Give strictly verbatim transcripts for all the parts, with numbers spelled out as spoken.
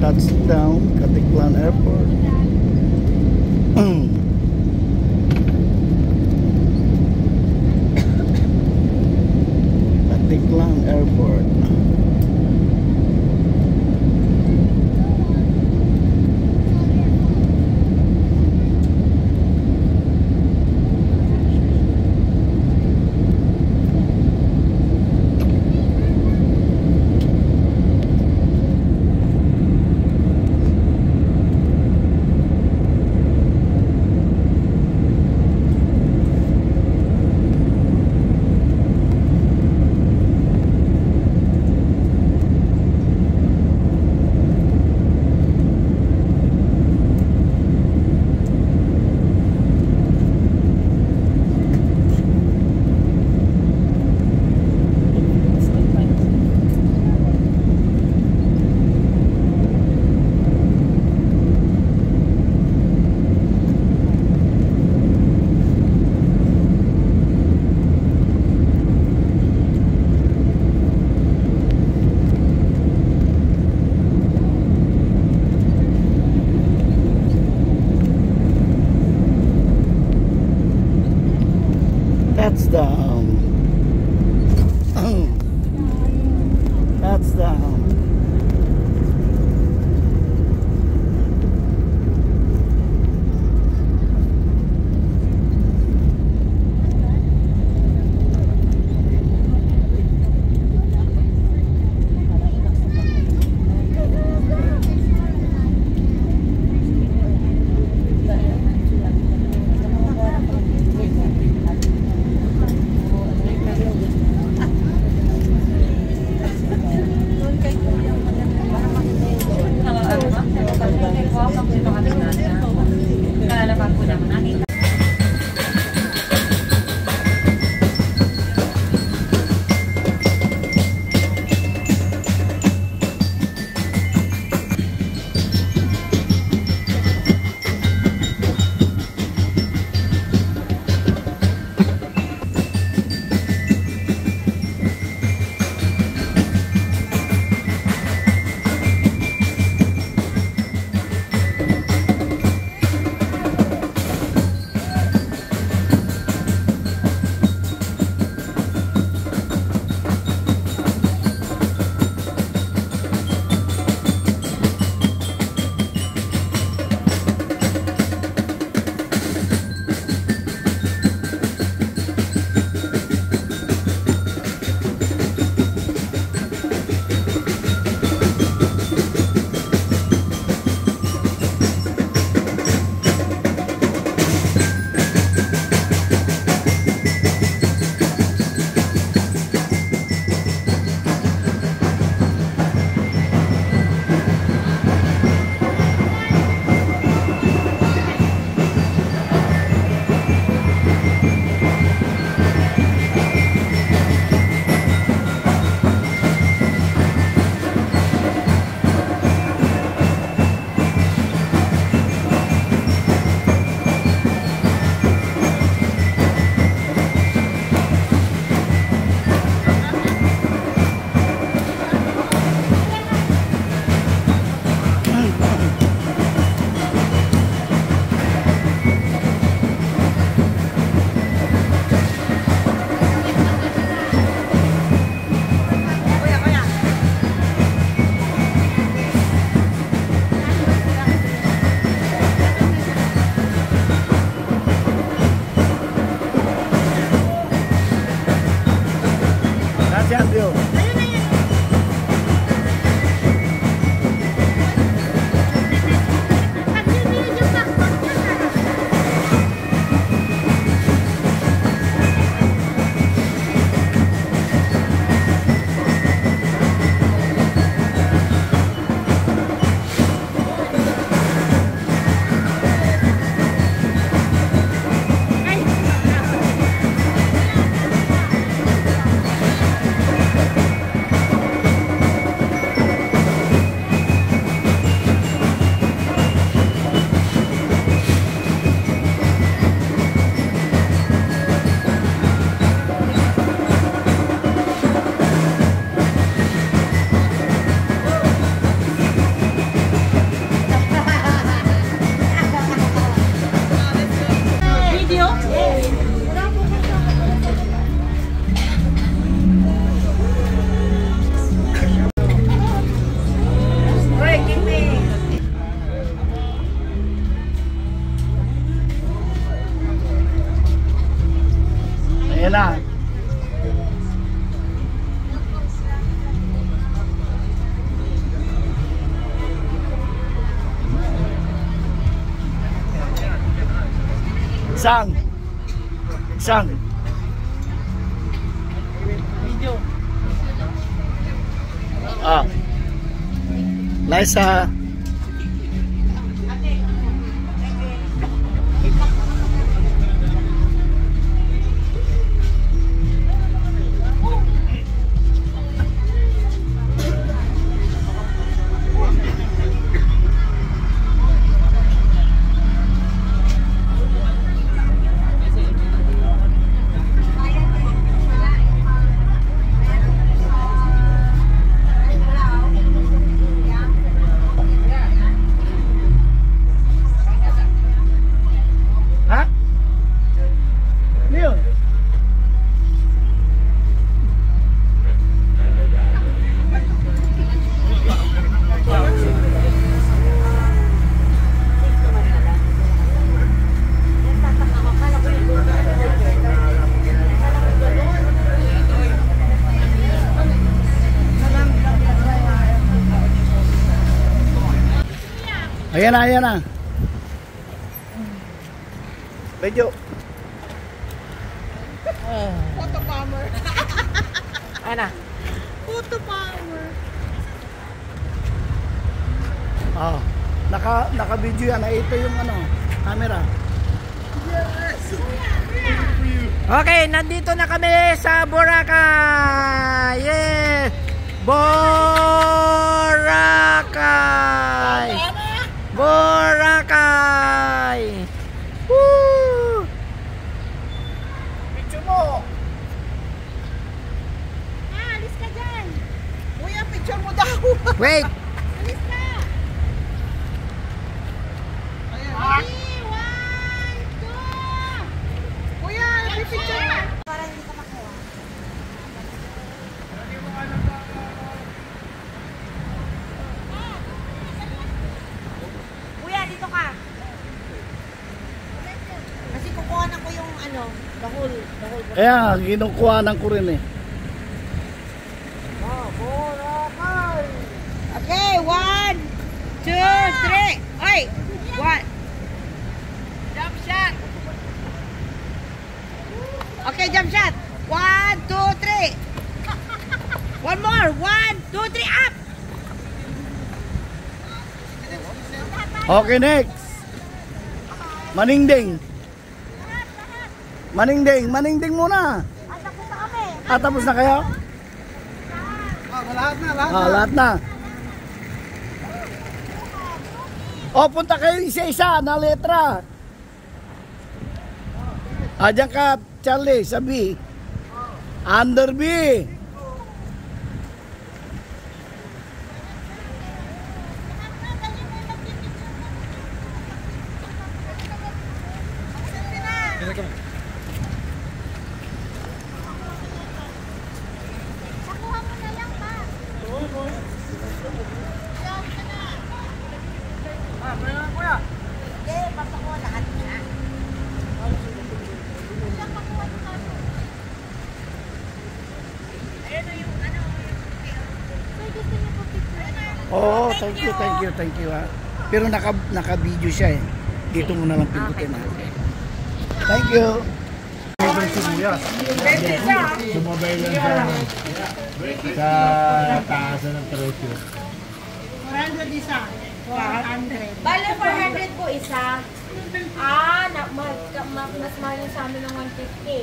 touchdown, Katiklan Airport. Katiklan Airport. That's down. That's down. Ayan na. Isang. Isang. Video. Ah. Liza. Ayan na, ayan na. Medyo. Photo bomber. Ayan na. Photo bomber. Ah, naka naka-video yan. Ito yung ano, camera. Yes. Okay, nandito na kami sa Boracay. Yes. Boracay. Boracay. Woo! Picture mo. Ah, alis ka dyan. Kuya, picture mo daw. Wait. Alis ka. Three, one, two. Kuya, picture mo. Para hindi ka makuha. Kuya, dito ka. Kasi kukuha na ko yung ano, bahul. Bahul. Ayan, kinukuhanan ko rin eh. Oh, Boracay. Okay, one, two, three. Oy, one. Jump shot. Okay, jump shot. One, two, three. One more. One, two, three, up. Okay, next. Maningding. Maningding, maningding muna. Ah, tapos na kami. Ah, tapos na kayo? Ah, lahat na, lahat Ah, lahat na. O, punta kayo isa-isa na letra. Ah, dyan ka, Charlie, sa B. Under B. Nakuha mo na lang ba? Ah, kaya na kuya. Hindi, papakuha lahat na. Siya pakuha yung ano. Ayun na yung ano. Sir, gusto niyo po picture? Oo, thank you, thank you, thank you ha. Pero naka, naka-video siya eh. Dito mo na lang pindutin ha. Thank you. Sumabay lang sa, sa taasan ng presyo. four hundred isa. four hundred. Bale, four hundred po isa. Ah, na, mag, ma, mas mahal yung sa amin ng one fifty.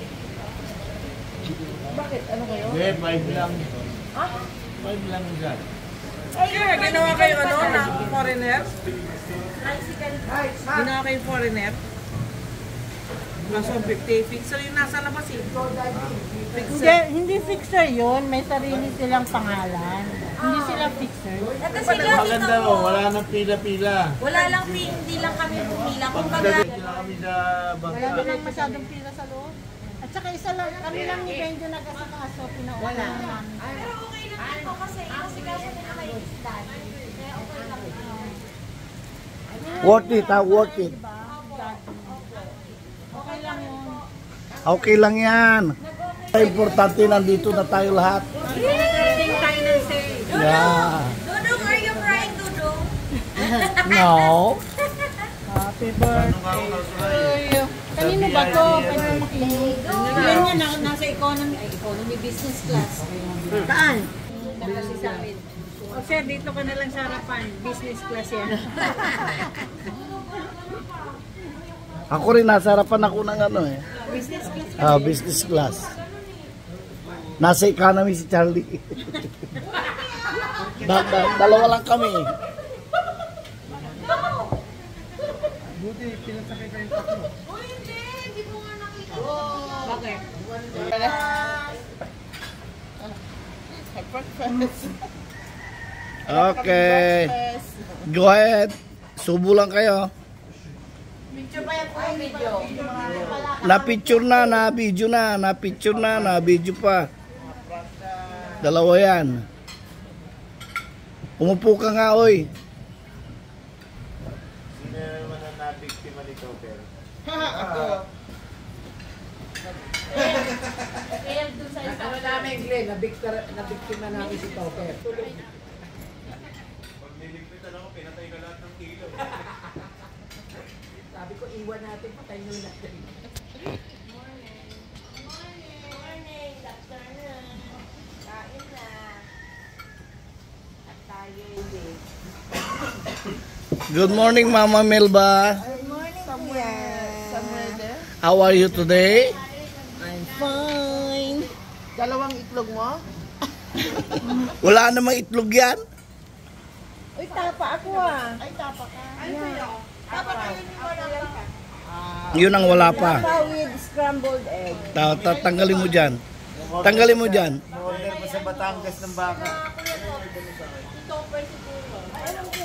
Bakit? Ano kayo? Hindi, five lang. Ha? five lang dyan. Eh, yung Ginawa kayo ano, na foreigner? tricycle. Ginawa kayo foreigner? Kaso fifty. Fixer yung nasa labas eh. Hindi, Fixer. hindi fixer yun. May sarili silang pangalan. Hindi sila fixer. Eh, kasi nga, Maganda ito mo, po, wala nang pila-pila. wala lang, pi- hindi lang kami pumila. Kumbaga, Pagdating na kami sa Wala bangka. namang masyadong pila sa loob. At saka isa lang, kami lang ni Benjo nag-asakaso, pinauwi namin. pero okay lang ito kasi inasigaso nila may isdan. Kaya okay lang ito. Worth it ha, worth it. Diba? Okay lang yun. Okay lang yan. Nag Importante, nandito na tayo lahat. Sing tayo ng sing. Yeah. Dudong, are you crying, Dudong? No. Happy birthday to you. Kanino ba to? Kanino makinig? Yan yan, na- nasa economy, ay, economy business class. Saan? Kasi sa amin. O sir, dito ka na lang sa harapan. Business class yan. Ako rin, nasa harapan ako ng ano eh. Business class. Ah, business class. Nasa economy si Charlie. da, da, dalawa lang kami. Buti, pinasakay kayo tatlo. Uy, hindi. Hindi mo nga nakita. Bakit? Okay. Go ahead. Subo lang kayo. Picture pa yan po yung video. Na-picture na, na-video na, na-picture na, na-video pa. Dalawa yan. Umupo ka nga, oy. Sino naman ang nabiktima ni Topper? Ako. Kaya doon sa isa. Ano namin, Glenn, nabiktima namin si Topper. Pag niligpitan ako, pinatay ka lahat ng kilo. Sabi ko, iwan natin, patay nyo natin. Morning. Morning, doctor na. Kain na. At tayo hindi. Good morning, Mama Melba. Good morning, Somewhere there? How are you today? I'm fine. Dalawang itlog mo? Wala namang itlog yan. Uy, tapa ako ah. Ay, tapa ka. Ay, kuya. Tapa ka yun yung wala ka. Yun ang wala pa. with scrambled egg. Ta ta tanggalin mo dyan. Tanggalin mo dyan. Order pa sa Batangas ng baka. Topper siguro. Ay, alam ko.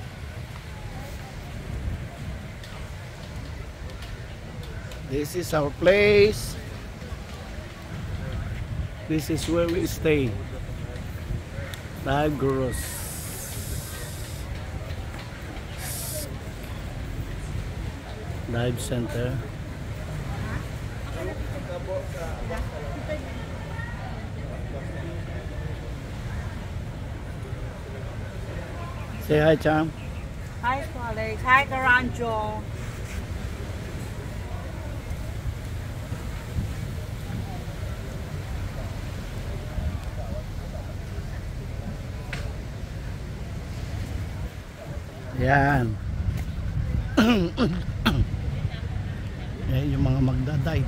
This is our place. This is where we stay. Tigros. Dive Center. Say hi, Cham. Hi, Alex. Hi, Garancho. Yan. Yan yung mga magdadive.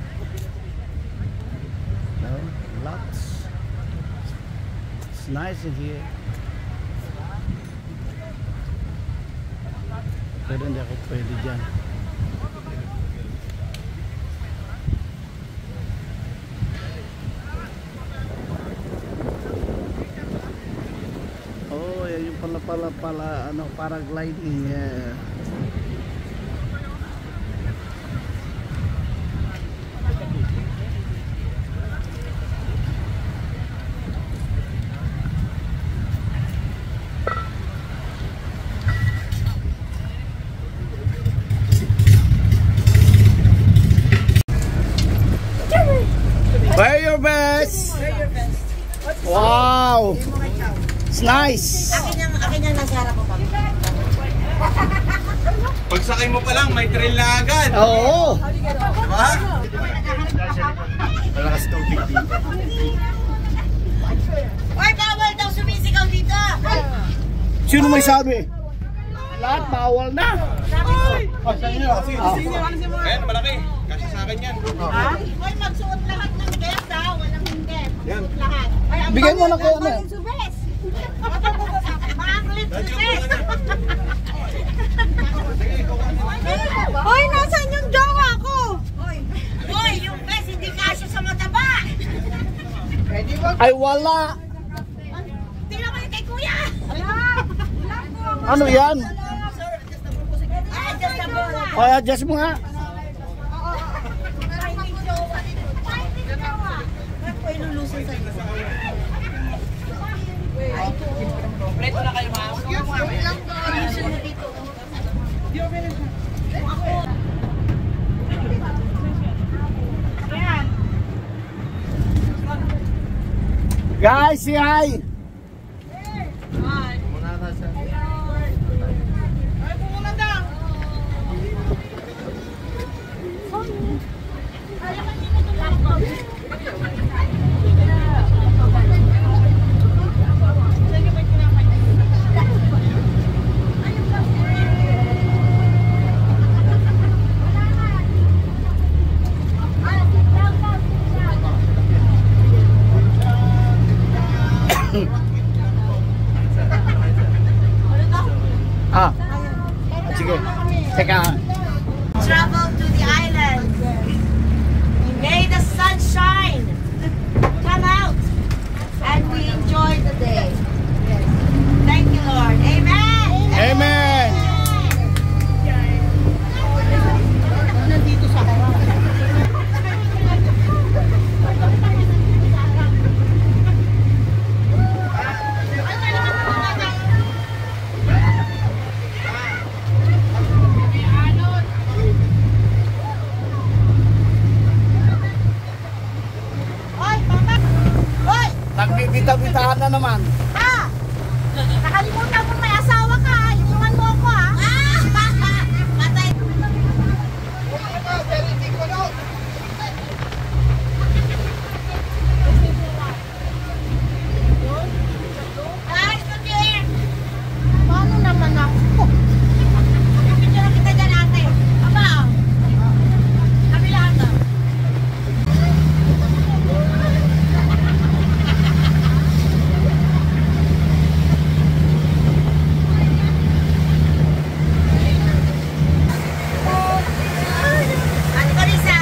So, lots. It's nice in here. Pero hindi ako pwede dyan. Oh, yan yung pala pala pala ano, paragliding. Yeah. Wear your best. Wear your best. Wow. It's nice. Akin yung, akin yung nasa harap ko pa. Pagsakay mo pa lang, may trail na agad. Oo. Diba? Malakas tubig dito. Ay, bawal daw sumisigaw dito. Sino may sabi? Lahat bawal na. Oh, sa inyo. Ah. Ayan, malaki. Kasi sa akin yan. Hoy, magsuot lahat ng guest ha. Walang hindi. Yan. Magsuot lahat. Ay, ang Bigyan mo bagay na kayo daw na. ng subes. Maanglit subes. Hoy, nasaan yung jowa ko? Hoy, hoy, yung best hindi kasya sa mataba. Ay wala. Tingnan mo yung kay kuya. Ano yan? Ay, just a bola. O, adjust mo nga. Finding jowa. Finding jowa. Ba't ko ilulusin sa iyo? Kompleto na kayo, ma'am. Lang to. Ayusin mo dito. Guys, say hi. Ah, sige. Teka. Travel to the island. May the sun shine. Come out. And we enjoy the day. Thank you, Lord. Amen. Amen. Nandito sa harap. Nagbibita-bitaan na naman. Ah! Nakalimutan mo may asawa ka. Inuman mo ako, ha? Ah! Patay. Guys, look here. Paano naman ako? Picture kita dyan, ate. Aba, oh. Kami lahat, oh. Ate Carissa.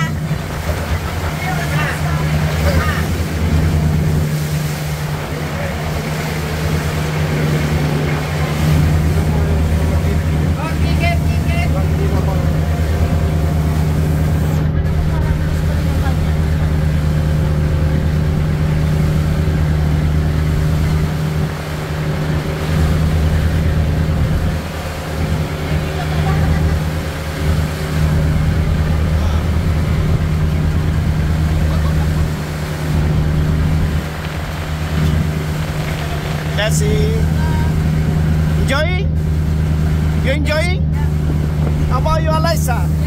Jessie. Enjoying? You enjoying? How about you, Alyssa?